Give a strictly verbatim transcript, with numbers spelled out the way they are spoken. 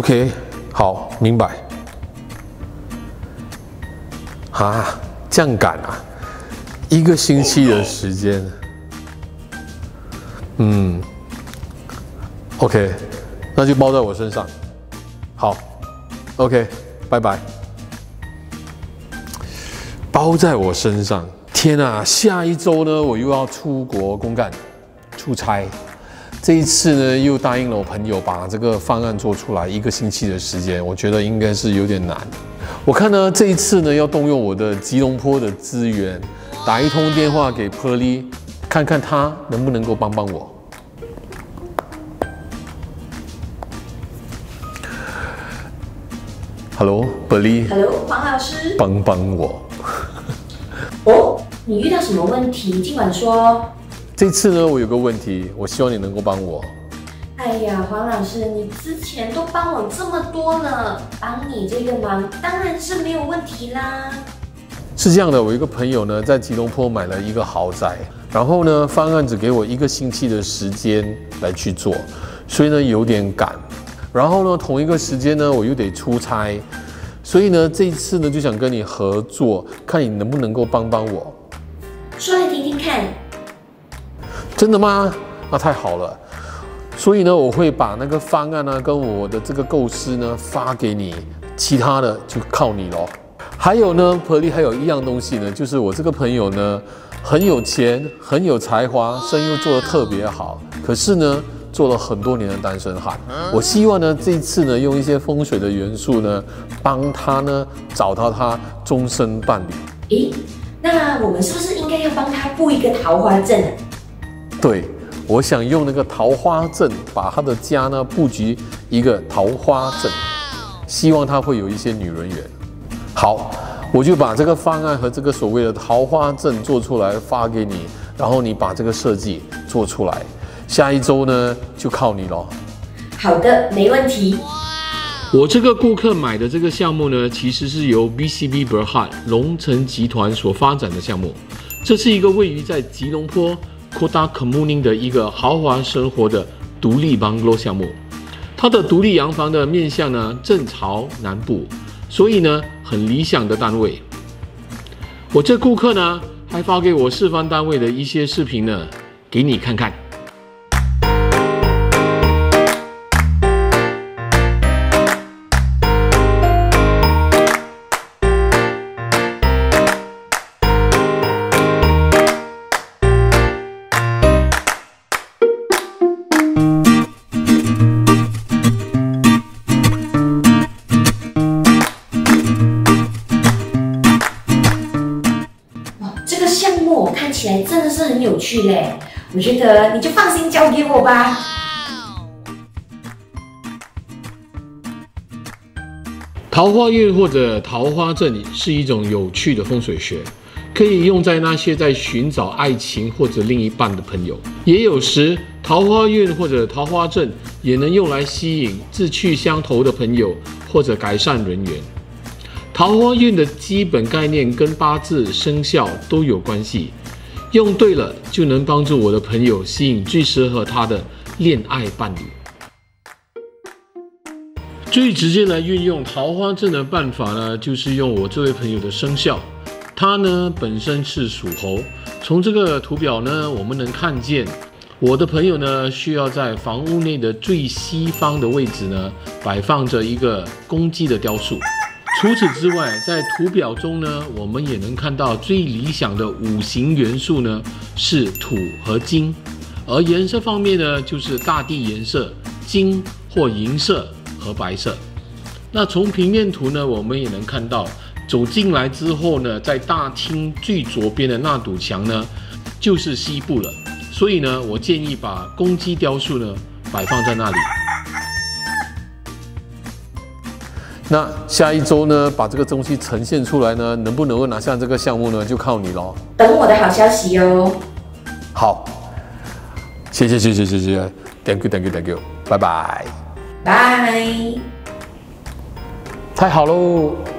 OK， 好，明白。啊，这样赶啊，一个星期的时间。嗯 ，OK， 那就包在我身上。好 ，OK， 拜拜。包在我身上。天啊，下一周呢，我又要出国公干、出差。这一次呢，又答应了我朋友把这个方案做出来，一个星期的时间，我觉得应该是有点难。我看呢，这一次呢，要动用我的吉隆坡的资源，打一通电话给 Perly， 看看他能不能够帮帮我。Hello，Perly。Hello， 黄老师。 帮帮我。 哦，你遇到什么问题？尽管说。 这次呢，我有个问题，我希望你能够帮我。 哎呀，黄老师，你之前都帮我这么多了，帮你这个忙当然是没有问题啦。 是这样的，我一个朋友呢，在吉隆坡买了一个豪宅，然后呢，方案只给我一个星期的时间来去做，所以呢有点赶。然后呢，同一个时间呢，我又得出差，所以呢，这一次呢就想跟你合作，看你能不能够帮帮我。 说来听听看。 真的吗？那太好了。所以呢，我会把那个方案呢，跟我的这个构思呢发给你，其他的就靠你咯。还有呢 ，Perly 还有一样东西呢，就是我这个朋友呢很有钱，很有才华，生意又做得特别好，可是呢做了很多年的单身汉。我希望呢这一次呢用一些风水的元素呢，帮他呢找到他终身伴侣。 诶，那我们是不是应该要帮他布一个桃花阵啊？ 对，我想用那个桃花阵把他的家呢布局一个桃花阵，希望他会有一些女人缘。好，我就把这个方案和这个所谓的桃花阵做出来发给你，然后你把这个设计做出来，下一周呢就靠你咯。 好的，没问题。 我这个顾客买的这个项目呢，其实是由 B C B Berhad 龙城集团所发展的项目，这是一个位于在吉隆坡Kota Kemuning 的一个豪华生活的独立 bungalow 项目，它的独立洋房的面向呢正朝南部，所以呢很理想的单位。我这顾客呢还发给我示范单位的一些视频呢，给你看看。 看起来真的是很有趣嘞，我觉得你就放心交给我吧。 桃花运或者桃花阵是一种有趣的风水学，可以用在那些在寻找爱情或者另一半的朋友。也有时桃花运或者桃花阵也能用来吸引志趣相投的朋友，或者改善人缘。桃花运的基本概念跟八字生肖都有关系，用对了就能帮助我的朋友吸引最适合他的恋爱伴侣。最直接来运用桃花阵的办法呢，就是用我这位朋友的生肖，他呢本身是属猴。从这个图表呢，我们能看见我的朋友呢需要在房屋内的最西方的位置呢摆放着一个公鸡的雕塑。除此之外，在图表中呢，我们也能看到最理想的五行元素呢是土和金，而颜色方面呢就是大地颜色金或银色和白色。那从平面图呢，我们也能看到，走进来之后呢，在大厅最左边的那堵墙呢就是西部了，所以呢，我建议把公鸡雕塑呢摆放在那里。 那下一周呢，把这个东西呈现出来呢，能不能够拿下这个项目呢，就靠你咯。 等我的好消息哦。 好，谢谢谢谢谢谢 ，Thank you Thank you Thank you， 拜拜。 拜。 太好喽。